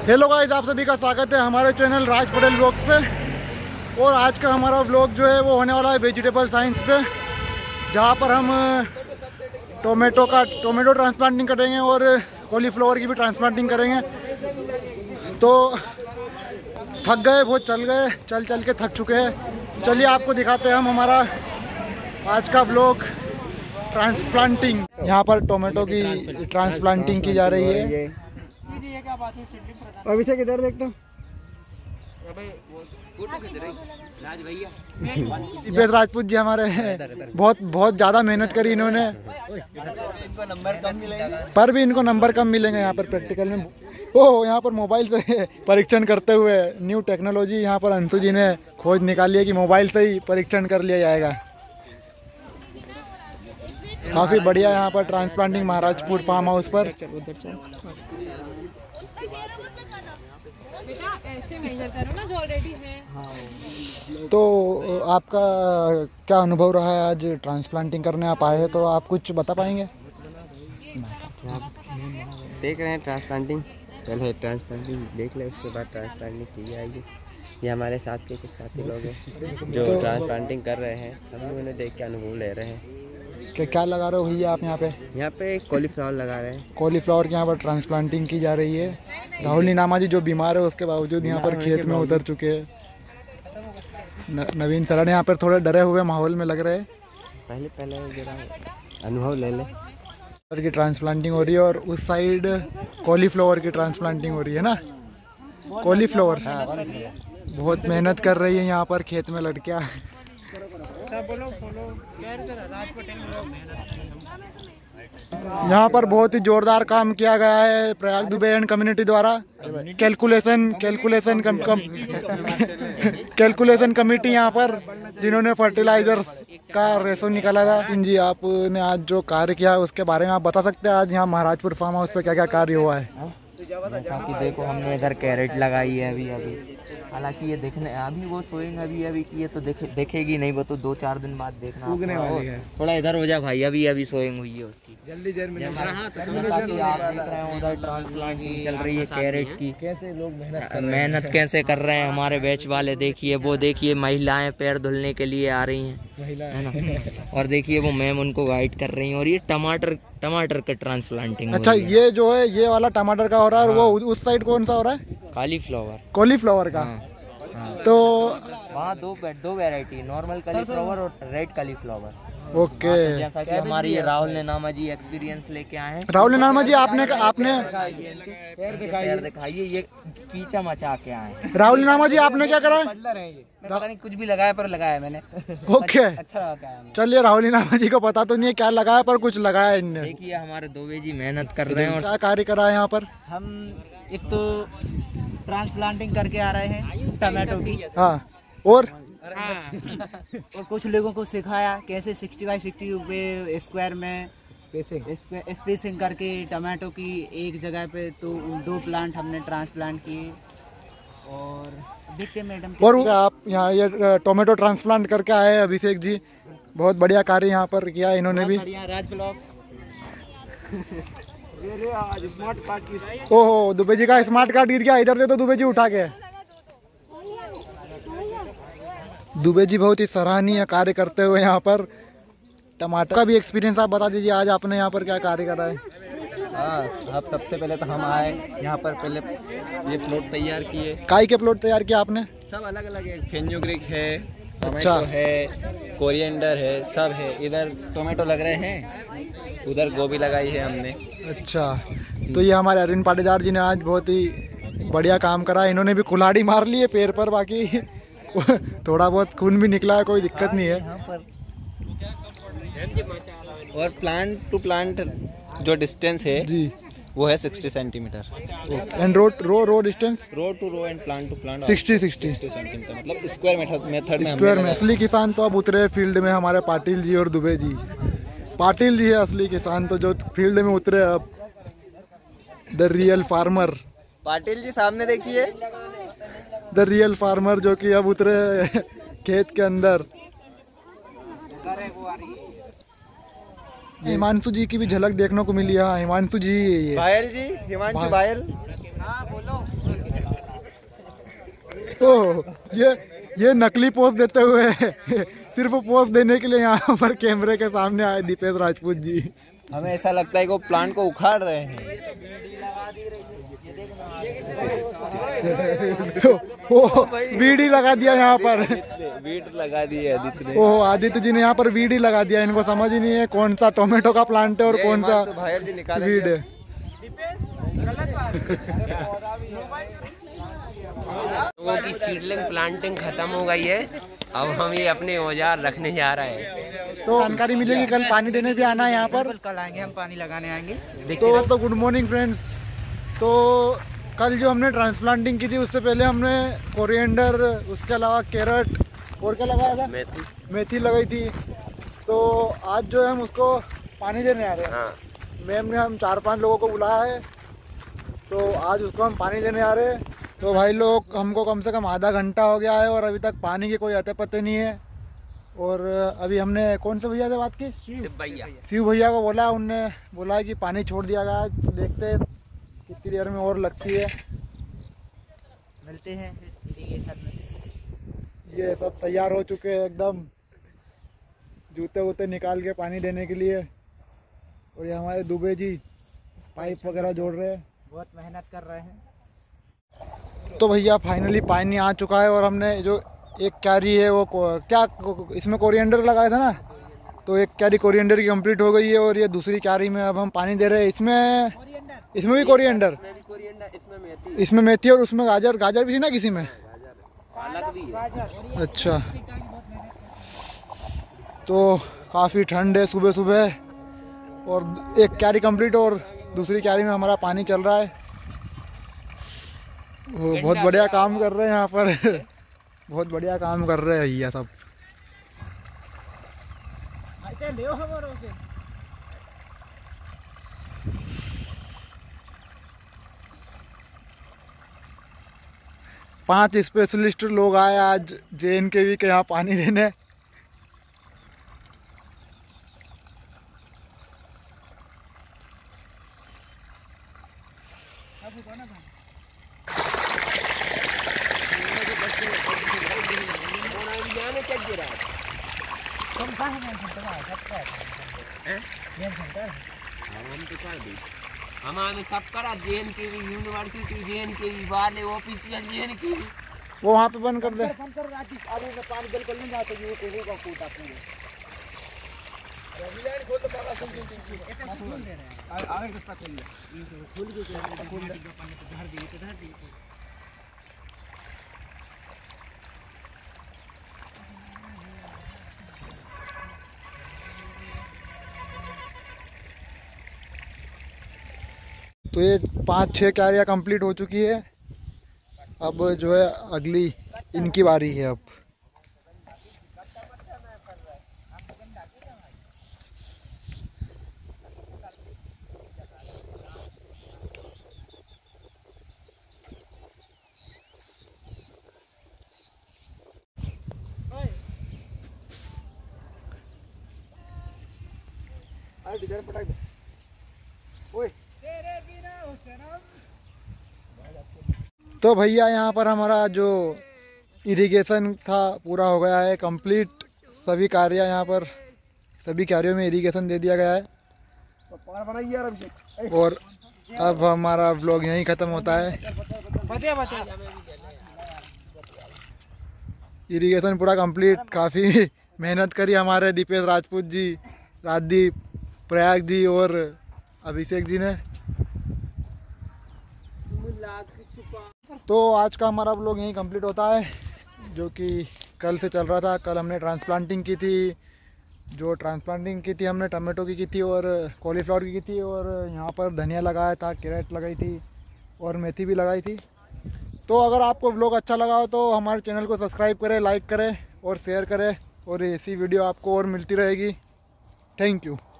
Hello guys, आप सभी का स्वागत है हमारे चैनल राज पटेल ब्लॉग्स पे। और आज का हमारा ब्लॉग जो है वो होने वाला है वेजिटेबल साइंस पे, जहाँ पर हम टोमेटो ट्रांसप्लांटिंग करेंगे और कॉलीफ्लावर की भी ट्रांसप्लांटिंग करेंगे। तो थक गए, बहुत चल के थक चुके हैं। चलिए आपको दिखाते हैं हम हमारा आज का ब्लॉग ट्रांसप्लांटिंग। यहाँ पर टोमेटो की ट्रांसप्लांटिंग की जा रही है। अभिषेक इधर देखता हूँ। दिपेश राजपूत जी हमारे हैं, बहुत ज़्यादा मेहनत करी इन्होंने, इनको नंबर कम मिलेंगे, पर भी इनको नंबर कम मिलेंगे यहाँ पर प्रैक्टिकल में। ओह, यहाँ पर मोबाइल से परीक्षण करते हुए न्यू टेक्नोलॉजी यहाँ पर अंशु जी ने खोज निकाली है कि मोबाइल से ही परीक्षण कर लिया जाएगा। काफ़ी बढ़िया यहाँ पर ट्रांसप्लांटिंग महाराजपुर फार्म हाउस पर। ऐसे मेजर करो ना जो ऑलरेडी है। तो आपका क्या अनुभव रहा है आज ट्रांसप्लांटिंग करने आप आए हैं, तो आप कुछ बता पाएंगे? देख रहे हैं ट्रांसप्लांटिंग, पहले ट्रांसप्लांटिंग देख ले, उसके बाद ट्रांसप्लांटिंग की जाएगी। ये हमारे साथ के कुछ साथी लोग हैं जो ट्रांसप्लांटिंग कर रहे हैं, हम लोग उन्हें देख के अनुभव ले रहे हैं। क्या लगा रहे हो भैया आप यहाँ पे? यहाँ पे कॉलीफ्लावर लगा रहे हैं। कॉलीफ्लावर की यहाँ पर ट्रांसप्लांटिंग की जा रही है। राहुल नीनामा जी जो बीमार है उसके बावजूद यहाँ पर खेत में उतर चुके हैं। नवीन शरण यहाँ पर थोड़े डरे हुए माहौल में लग रहे हैं। पहले जरा अनुभव ले ले। की ट्रांसप्लांटिंग हो रही है और उस साइड कॉलीफ्लावर की ट्रांसप्लांटिंग हो रही है ना। कॉलीफ्लावर बहुत मेहनत कर रही है यहाँ पर खेत में लड़कियाँ। यहाँ पर बहुत ही जोरदार काम किया गया है प्रयाग दुबे एंड कम्युनिटी द्वारा। कैलकुलेशन कमेटी यहाँ पर, जिन्होंने फर्टिलाइजर्स का रेशो निकाला था। जी, आपने आज जो कार्य किया है उसके बारे में आप बता सकते हैं? आज यहाँ महाराजपुर फार्म हाउस पे क्या क्या कार्य हुआ है? जैसा कि देखो, हमने इधर कैरेट लगाई है अभी। हालांकि ये देखने अभी वो सोएंगे अभी की, ये तो देखेगी नहीं, वो तो 2-4 दिन बाद देखना उगने वाली है। थोड़ा इधर हो जा भाई, अभी सोएंगे हुई है उसकी जल्दी आप देख रहे हैं उधर ट्रांसप्लांटिंग चल रही है कैरेट की। कैसे लोग मेहनत कैसे कर रहे हैं हमारे बैच वाले। देखिए वो, देखिए महिलाएं पैर धुलने के लिए आ रही हैं, है ना। और देखिए वो मैम उनको गाइड कर रही हैं। और ये टमाटर का ट्रांसप्लांटिंग। अच्छा, ये जो है ये वाला टमाटर का हो रहा है। और वो उस साइड कौन सा हो रहा है? कॉलीफ्लावर का। तो वहाँ दो वैरायटी, नॉर्मल कॉलीफ्लावर और रेड कॉलीफ्लावर। ओके। जैसा कि हमारी ये राहुल नीनामा जी एक्सपीरियंस लेके आए हैं। राहुल नीनामा जी आपने पैर दिखाइए, ये कीचा मचा के आए। राहुल नीनामा जी आपने क्या करा? पता नहीं, कुछ भी लगाया पर लगाया मैंने। ओके, अच्छा लगा। चलिए, राहुल नीनामा जी को पता तो नहीं है क्या लगाया, पर कुछ लगाया इनने। देखिए हमारे दुबे जी मेहनत कर रहे हैं। और क्या कार्य करा है यहाँ पर? हम एक तो ट्रांसप्लांटिंग करके आ रहे हैं टमाटो की। हाँ, और कुछ लोगों को सिखाया कैसे 60 बाई 60 स्क्वायर में स्पेसिंग करके टमाटो की एक जगह पे तो 2 प्लांट हमने ट्रांसप्लांट किए। और देखते हैं मैडम। और आप यहाँ ये टोमेटो ट्रांसप्लांट करके आए अभिषेक जी, बहुत बढ़िया कार्य यहाँ पर किया इन्होंने भी। राज ब्लॉग्स। ओहो, दुबे जी का स्मार्ट कार्ड गिर गया। इधर दे तो दुबे जी उठा के। दुबे जी बहुत ही सराहनीय कार्य करते हुए यहाँ पर। टमाटर का भी एक्सपीरियंस आप बता दीजिए, आज आपने यहाँ पर क्या कार्य करा है? अब सबसे पहले तो हम आए यहाँ पर, पहले ये प्लॉट तैयार किए। काई के प्लॉट तैयार किया आपने? सब अलग अलग है, फेन्यूग्रीक है, अच्छा है, कोरिएंडर है, सब है। इधर टोमेटो लग रहे हैं, उधर गोभी लगाई है हमने। अच्छा, तो ये हमारे अरविंद पाटीदार जी ने आज बहुत ही बढ़िया काम करा। इन्होंने भी कुल्हाड़ी मार ली है पैर पर, बाकी थोड़ा बहुत खून भी निकला है, कोई दिक्कत नहीं है। और प्लांट टू प्लांट जो डिस्टेंस है जी, वो है 60 centimetre. And row distance, row to row and plant to plant 60 centimetre, मतलब स्क्वायर मेथड में। स्क्वायर में असली किसान तो अब उतरे फील्ड में, हमारे पाटिल जी और दुबे जी। पाटिल जी है असली किसान, तो जो फील्ड में उतरे अब, the real farmer. Patil ji सामने देखिए, द रियल फार्मर जो कि अब उतरे खेत के अंदर। हिमांशु जी की भी झलक देखने को मिली है। हिमांशु जी, बायल जी, हिमांशु बायल। हाँ बोलो। ओह, ये नकली पोज देते हुए सिर्फ पोज देने के लिए यहाँ पर कैमरे के सामने आए दीपेश राजपूत जी। हमें ऐसा लगता है कि वो प्लांट को उखाड़ रहे हैं। वो वीडी लगा दिया यहाँ पर, वीड लगा दी है आदित्य ने। ओह, आदित्य जी ने यहाँ पर वीडी लगा दिया। इनको समझ ही नहीं है कौन सा टोमेटो का प्लांट है और कौन सा वीड है। लोगों की सीडलिंग प्लांटिंग खत्म हो गई है, अब हम ये अपने औजार रखने जा रहे हैं। तो जानकारी मिलेगी, कल पानी देने भी आना है यहाँ पर। कल आएंगे हम, पानी लगाने आएंगे। तो गुड मॉर्निंग फ्रेंड्स। तो कल जो हमने ट्रांसप्लांटिंग की थी उससे पहले हमने कोरिएंडर, उसके अलावा कैरेट और क्या लगाया था, मेथी लगाई थी। तो आज जो है हम उसको पानी देने आ रहे हैं। मैम ने हम 4-5 लोगों को बुलाया है, तो आज उसको हम पानी देने आ रहे हैं। तो भाई लोग, हमको कम से कम आधा घंटा हो गया है और अभी तक पानी के कोई अते पत्ते नहीं है। और अभी हमने कौन से भैया से बात की, शिव भैया को बोला, उनने बोला कि पानी छोड़ दिया गया। देखते हैं कितनी देर में और लगती है। मिलते हैं इरिगेशन में। ये सब तैयार हो चुके हैं एकदम, जूते वूते निकाल के पानी देने के लिए। और ये हमारे दुबे जी पाइप वगैरह जोड़ रहे हैं, बहुत मेहनत कर रहे हैं। तो भैया फाइनली पानी आ चुका है और हमने जो एक क्यारी है वो क्या इसमें कोरिएंडर लगाया था ना, तो एक क्यारी कोरिएंडर की कंप्लीट हो गई है। और ये दूसरी क्यारी में अब हम पानी दे रहे हैं। इसमें भी कोरिएंडर, इसमें मेथी और उसमें गाजर भी थी ना किसी में, अच्छा। तो काफ़ी ठंड है सुबह सुबह और एक क्यारी कंप्लीट और दूसरी क्यारी में हमारा पानी चल रहा है। वो बहुत बढ़िया काम कर रहे हैं यहाँ पर बहुत बढ़िया काम कर रहे हैं भैया सब। पांच स्पेशलिस्ट लोग आए आज JNKV के यहाँ पानी देने। हमारे सब करा JNKV यूनिवर्सिटी, JNKV वाले ऑफिशियल JNKV। वो वहाँ पे बंद कर दे। पानी बिल्कुल नहीं जाते, वो कोको का कूटा पूरे। तो ये 5-6 क्यारियाँ कंप्लीट हो चुकी है। अब जो है अगली इनकी बारी है। अब तो भैया यहाँ पर हमारा जो इरिगेशन था पूरा हो गया है कंप्लीट। सभी कार्य यहाँ पर, सभी कार्यों में इरिगेशन दे दिया गया है। और अब हमारा व्लॉग यहीं ख़त्म होता है। इरिगेशन पूरा कंप्लीट। काफ़ी मेहनत करी हमारे दीपेश राजपूत जी, राजदीप, प्रयाग जी और अभिषेक जी ने। तो आज का हमारा व्लॉग यहीं कंप्लीट होता है, जो कि कल से चल रहा था। कल हमने ट्रांसप्लांटिंग की थी। जो ट्रांसप्लांटिंग की थी हमने टमाटो की थी और कॉलीफ्लावर की थी। और यहाँ पर धनिया लगाया था, कैरेट लगाई थी और मेथी भी लगाई थी। तो अगर आपको व्लॉग अच्छा लगा हो तो हमारे चैनल को सब्सक्राइब करें, लाइक करें और शेयर करें। और ऐसी वीडियो आपको और मिलती रहेगी। Thank you.